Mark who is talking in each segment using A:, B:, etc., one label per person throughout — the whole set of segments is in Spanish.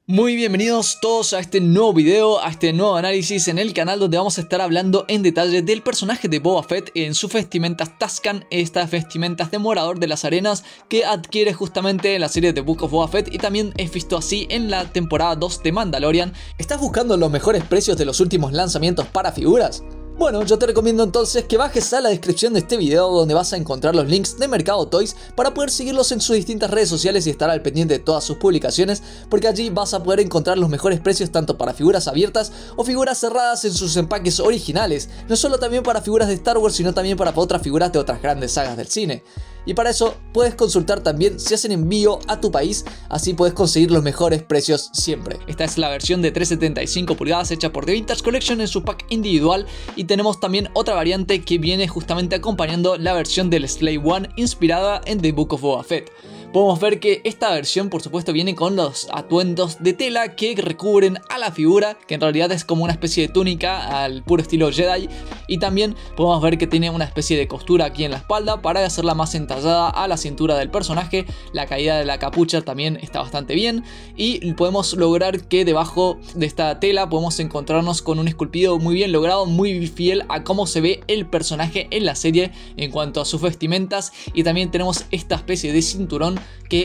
A: Muy bienvenidos todos a este nuevo video, a este nuevo análisis en el canal donde vamos a estar hablando en detalle del personaje de Boba Fett en sus vestimentas Tusken, estas vestimentas de Morador de las Arenas que adquiere justamente en la serie de Book of Boba Fett y también es visto así en la temporada 2 de Mandalorian. ¿Estás buscando los mejores precios de los últimos lanzamientos para figuras? Bueno, yo te recomiendo entonces que bajes a la descripción de este video donde vas a encontrar los links de Mercado Toys para poder seguirlos en sus distintas redes sociales y estar al pendiente de todas sus publicaciones, porque allí vas a poder encontrar los mejores precios tanto para figuras abiertas o figuras cerradas en sus empaques originales, no solo también para figuras de Star Wars sino también para otras figuras de otras grandes sagas del cine. Y para eso puedes consultar también si hacen envío a tu país, así puedes conseguir los mejores precios siempre. Esta es la versión de 375 pulgadas hecha por The Vintage Collection en su pack individual, y tenemos también otra variante que viene justamente acompañando la versión del Slave One inspirada en The Book of Boba Fett. Podemos ver que esta versión por supuesto viene con los atuendos de tela que recubren a la figura, que en realidad es como una especie de túnica al puro estilo Jedi, y también podemos ver que tiene una especie de costura aquí en la espalda para hacerla más entallada a la cintura del personaje. La caída de la capucha también está bastante bien y podemos lograr que debajo de esta tela podemos encontrarnos con un esculpido muy bien logrado, muy fiel a cómo se ve el personaje en la serie en cuanto a sus vestimentas, y también tenemos esta especie de cinturón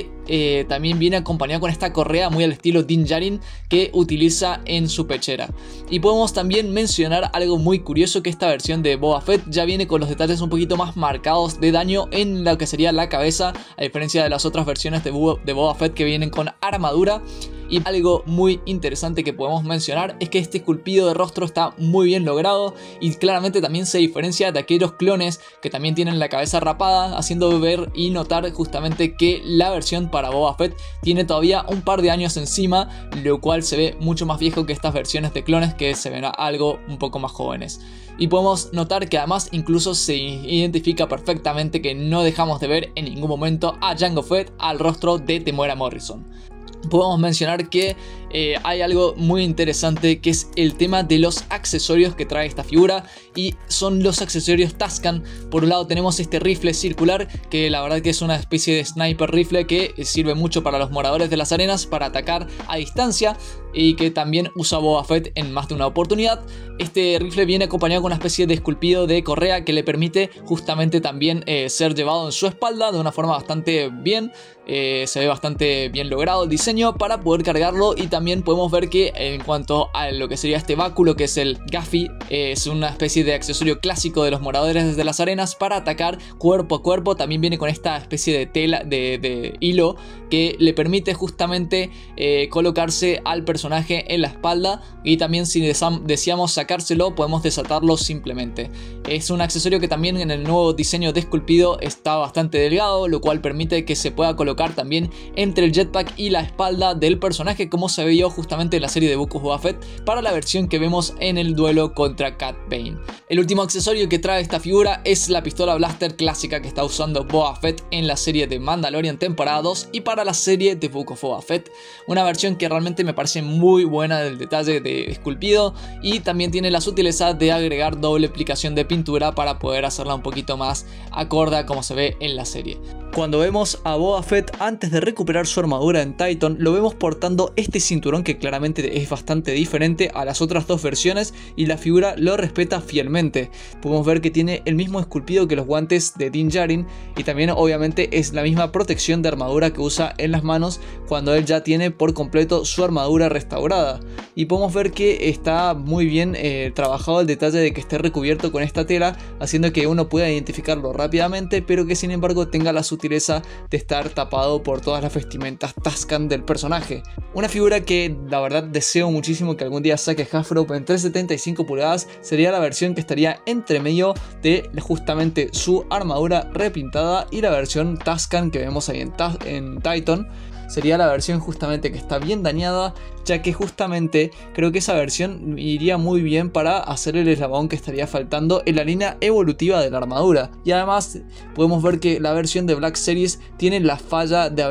A: que también viene acompañado con esta correa muy al estilo Din Djarin que utiliza en su pechera. Y podemos también mencionar algo muy curioso, que esta versión de Boba Fett ya viene con los detalles un poquito más marcados de daño en lo que sería la cabeza, a diferencia de las otras versiones de Boba Fett que vienen con armadura. Y algo muy interesante que podemos mencionar es que este esculpido de rostro está muy bien logrado y claramente también se diferencia de aquellos clones que también tienen la cabeza rapada, haciendo ver y notar justamente que la versión para Boba Fett tiene todavía un par de años encima, lo cual se ve mucho más viejo que estas versiones de clones que se ven algo un poco más jóvenes. Y podemos notar que además incluso se identifica perfectamente que no dejamos de ver en ningún momento a Jango Fett al rostro de Temuera Morrison. Podemos mencionar que hay algo muy interesante, que es el tema de los accesorios que trae esta figura, y son los accesorios Tusken. Por un lado tenemos este rifle circular, que la verdad que es una especie de sniper rifle que sirve mucho para los moradores de las arenas para atacar a distancia, y que también usa Boba Fett en más de una oportunidad. Este rifle viene acompañado con una especie de esculpido de correa que le permite justamente también ser llevado en su espalda de una forma bastante bien. Se ve bastante bien logrado el diseño para poder cargarlo, y también podemos ver que en cuanto a lo que sería este báculo, que es el Gaffy, es una especie de accesorio clásico de los moradores desde las arenas para atacar cuerpo a cuerpo. También viene con esta especie de tela de hilo que le permite justamente colocarse al personaje en la espalda, y también si deseamos sacárselo podemos desatarlo simplemente. Es un accesorio que también en el nuevo diseño de esculpido está bastante delgado, lo cual permite que se pueda colocar también entre el jetpack y la espalda del personaje, como se vio justamente en la serie de Book of Boba Fett para la versión que vemos en el duelo contra Cad Bane. El último accesorio que trae esta figura es la pistola blaster clásica que está usando Boba Fett en la serie de Mandalorian temporada 2 y para la serie de Book of Boba Fett, una versión que realmente me parece muy buena del detalle de esculpido, y también tiene la sutileza de agregar doble aplicación de pintura para poder hacerla un poquito más acorde a como se ve en la serie. Cuando vemos a Boba Fett antes de recuperar su armadura en Titan, lo vemos portando este cinturón que claramente es bastante diferente a las otras dos versiones, y la figura lo respeta fielmente. Podemos ver que tiene el mismo esculpido que los guantes de Din Djarin, y también obviamente es la misma protección de armadura que usa en las manos cuando él ya tiene por completo su armadura restaurada. Y podemos ver que está muy bien trabajado el detalle de que esté recubierto con esta tela, haciendo que uno pueda identificarlo rápidamente, pero que sin embargo tenga la sutileza de estar tapado por todas las vestimentas Tusken del personaje. Una figura que la verdad deseo muchísimo que algún día saque Hasbro en 375 pulgadas. Sería la versión que estaría entre medio de justamente su armadura repintada y la versión Tusken que vemos ahí en Titan. Sería la versión justamente que está bien dañada, ya que justamente creo que esa versión iría muy bien para hacer el eslabón que estaría faltando en la línea evolutiva de la armadura. Y además podemos ver que la versión de Black Series tiene la falla de haber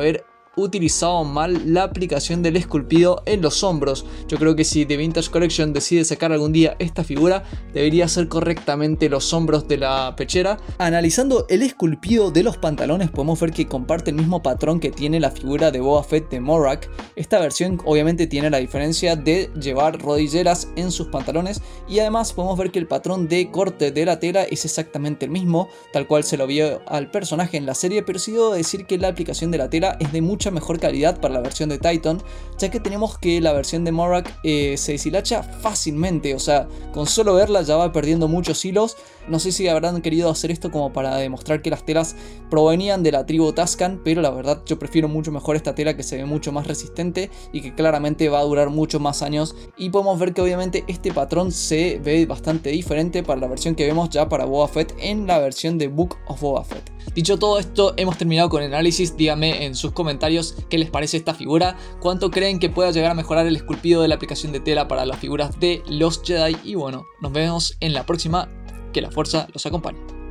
A: utilizado mal la aplicación del esculpido en los hombros. Yo creo que si The Vintage Collection decide sacar algún día esta figura, debería ser correctamente los hombros de la pechera. Analizando el esculpido de los pantalones, podemos ver que comparte el mismo patrón que tiene la figura de Boba Fett de Morak. Esta versión obviamente tiene la diferencia de llevar rodilleras en sus pantalones, y además podemos ver que el patrón de corte de la tela es exactamente el mismo, tal cual se lo vio al personaje en la serie, pero sí debo decir que la aplicación de la tela es de mucha mejor calidad para la versión de Titan, ya que tenemos que la versión de Morak se deshilacha fácilmente, o sea, con solo verla ya va perdiendo muchos hilos. No sé si habrán querido hacer esto como para demostrar que las telas provenían de la tribu Tusken, pero la verdad yo prefiero mucho mejor esta tela, que se ve mucho más resistente y que claramente va a durar mucho más años, y podemos ver que obviamente este patrón se ve bastante diferente para la versión que vemos ya para Boba Fett en la versión de Book of Boba Fett. Dicho todo esto, hemos terminado con el análisis. Díganme en sus comentarios qué les parece esta figura, cuánto creen que pueda llegar a mejorar el esculpido de la aplicación de tela para las figuras de los Jedi, y bueno, nos vemos en la próxima. Que la fuerza los acompañe.